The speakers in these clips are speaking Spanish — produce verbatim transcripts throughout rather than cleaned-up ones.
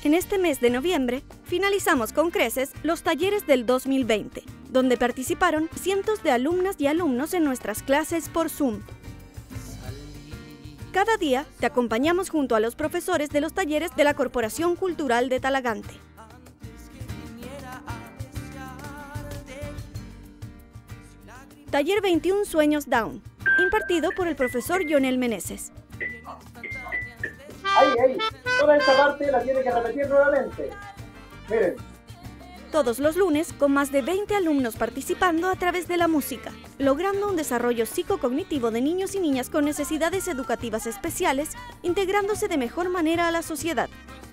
En este mes de noviembre, finalizamos con creces los talleres del dos mil veinte, donde participaron cientos de alumnas y alumnos en nuestras clases por Zoom. Cada día te acompañamos junto a los profesores de los talleres de la Corporación Cultural de Talagante. Taller veintiún Sueños Down, impartido por el profesor Jonel Meneses. Ahí, ahí, toda esta parte la tiene que repetir nuevamente. Miren. Todos los lunes, con más de veinte alumnos participando a través de la música, logrando un desarrollo psicocognitivo de niños y niñas con necesidades educativas especiales, integrándose de mejor manera a la sociedad.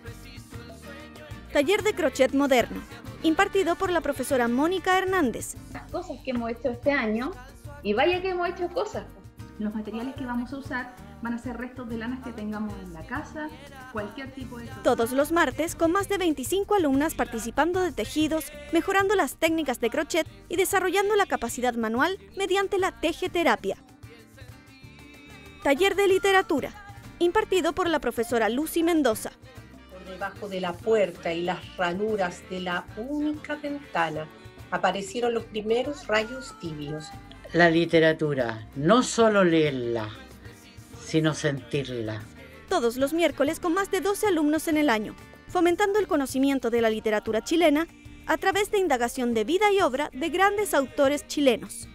Taller de crochet moderno, impartido por la profesora Mónica Hernández. Las cosas que hemos hecho este año, y vaya que hemos hecho cosas. Los materiales que vamos a usar van a ser restos de lanas que tengamos en la casa, cualquier tipo de... Todos los martes, con más de veinticinco alumnas participando de tejidos, mejorando las técnicas de crochet y desarrollando la capacidad manual mediante la tejeterapia. Taller de literatura, impartido por la profesora Lucy Mendoza. Por debajo de la puerta y las ranuras de la única ventana aparecieron los primeros rayos tibios. La literatura, no solo leerla, sino sentirla. Todos los miércoles con más de doce alumnos en el año, fomentando el conocimiento de la literatura chilena a través de indagación de vida y obra de grandes autores chilenos.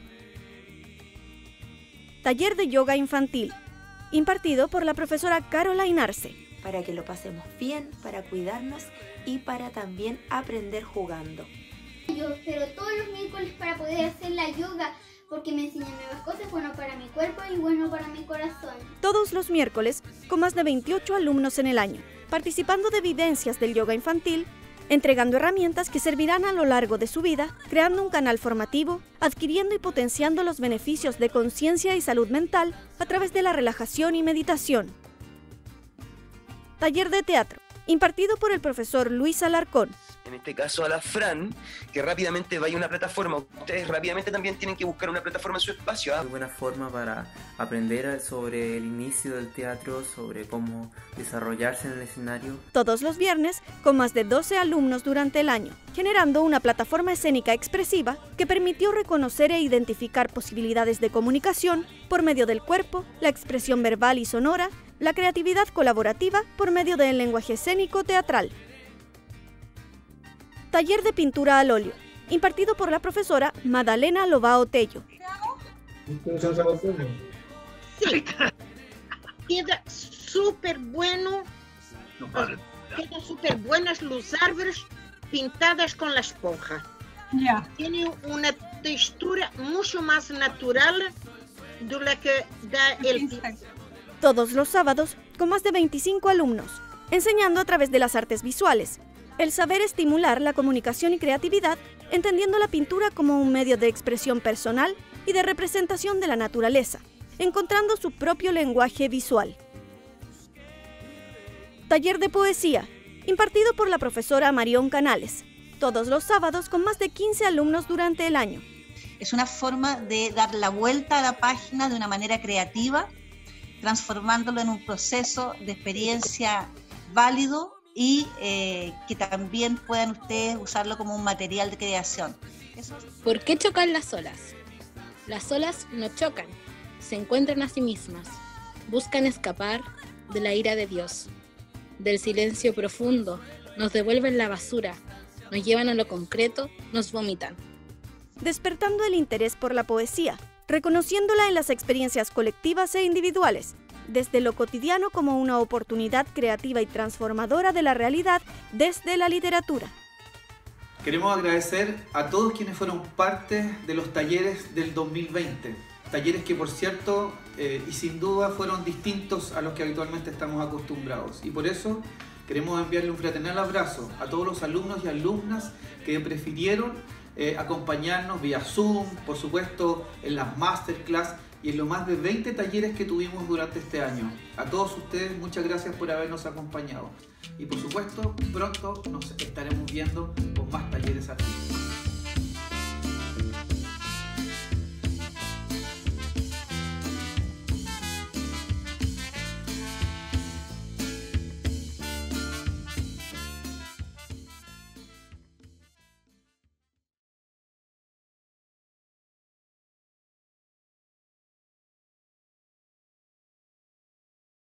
Taller de yoga infantil, impartido por la profesora Caroline Arce. Para que lo pasemos bien, para cuidarnos y para también aprender jugando. Yo espero todos los miércoles para poder hacer la yoga, porque me enseñan nuevas cosas, bueno para mi cuerpo y bueno para mi corazón. Todos los miércoles, con más de veintiocho alumnos en el año, participando de vivencias del yoga infantil, entregando herramientas que servirán a lo largo de su vida, creando un canal formativo, adquiriendo y potenciando los beneficios de conciencia y salud mental a través de la relajación y meditación. Taller de teatro, impartido por el profesor Luis Alarcón. En este caso a la Fran, que rápidamente vaya a una plataforma. Ustedes rápidamente también tienen que buscar una plataforma en su espacio. ¿eh? Es una buena forma para aprender sobre el inicio del teatro, sobre cómo desarrollarse en el escenario. Todos los viernes, con más de doce alumnos durante el año, generando una plataforma escénica expresiva que permitió reconocer e identificar posibilidades de comunicación por medio del cuerpo, la expresión verbal y sonora, la creatividad colaborativa por medio del lenguaje escénico teatral. Taller de pintura al óleo, impartido por la profesora Madalena Lobao Tello. Sí, queda súper bueno, quedan súper buenas los árboles pintadas con la esponja. Yeah. Tiene una textura mucho más natural de la que da el pincel. Todos los sábados, con más de veinticinco alumnos, enseñando a través de las artes visuales, el saber estimular la comunicación y creatividad, entendiendo la pintura como un medio de expresión personal y de representación de la naturaleza, encontrando su propio lenguaje visual. Taller de poesía, impartido por la profesora Marión Canales, todos los sábados con más de quince alumnos durante el año. Es una forma de dar la vuelta a la página de una manera creativa, transformándolo en un proceso de experiencia válido y eh, que también puedan ustedes usarlo como un material de creación. Eso es... ¿Por qué chocan las olas? Las olas no chocan, se encuentran a sí mismas, buscan escapar de la ira de Dios, del silencio profundo, nos devuelven la basura, nos llevan a lo concreto, nos vomitan. Despertando el interés por la poesía, reconociéndola en las experiencias colectivas e individuales, desde lo cotidiano como una oportunidad creativa y transformadora de la realidad desde la literatura. Queremos agradecer a todos quienes fueron parte de los talleres del dos mil veinte. Talleres que, por cierto, eh, y sin duda fueron distintos a los que habitualmente estamos acostumbrados. Y por eso queremos enviarle un fraternal abrazo a todos los alumnos y alumnas que prefirieron eh, acompañarnos vía Zoom, por supuesto en las masterclass y en los más de veinte talleres que tuvimos durante este año. A todos ustedes, muchas gracias por habernos acompañado. Y por supuesto, pronto nos estaremos viendo con más talleres artísticos.